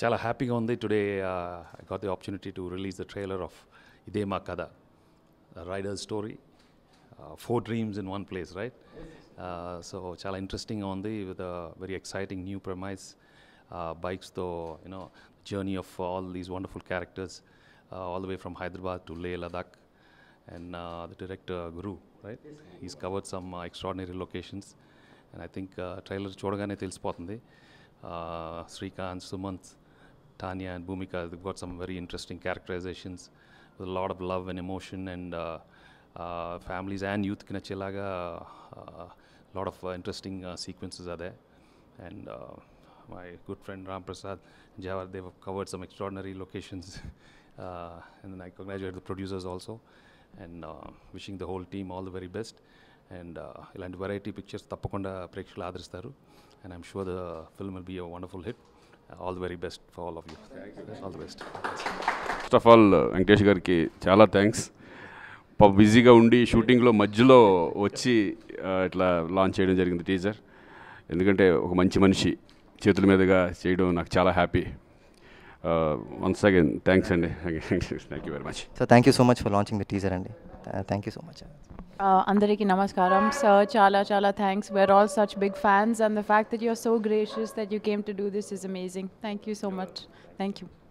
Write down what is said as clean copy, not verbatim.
చాలా హ్యాపీగా ఉంది. Today I got the opportunity to release the trailer of ఇదే మా కథ, rider story, 4 dreams in one place, right? So చాలా ఇంట్రెస్టింగ్గా ఉంది, with very exciting new promise, బైక్స్తో you know journey of all these wonderful characters all the way from Hyderabad to Leh Ladakh. And the director Guru, right? He's covered some extraordinary locations, and I think trailer చూడగానే తెలిసిపోతుంది. Srikanth, Sumant, Tanya and Bhumika, they've got some very interesting characterizations with a lot of love and emotion, and families and youth కి నచ్చేలాగా lot of interesting sequences are there. And my good friend Ram Prasad Jawar, they've covered some extraordinary locations. And then I congratulate the producers also, and wishing the whole team all the very best. And ilanti variety pictures tappakunda prekshakulu aadaristaru, and I'm sure the film will be a wonderful hit. All the very best for all of you. All the best. First of all Venkatesh గారికి చాలా thanks. బిజీగా ఉండి షూటింగ్లో మధ్యలో వచ్చి ఇట్లా launch చేయడం జరిగింది టీజర్. ఎందుకంటే ఒక మంచి మనిషి చేతుల మీదుగా చేయడం నాకు చాలా happy. Once again, thanks and thank you very much. So thank you so much for launching the teaser and thank you so much. Andariki namaskaram sir, chala thanks. We're all such big fans, and the fact that you're so gracious that you came to do this is amazing. Thank you so much. Thank you.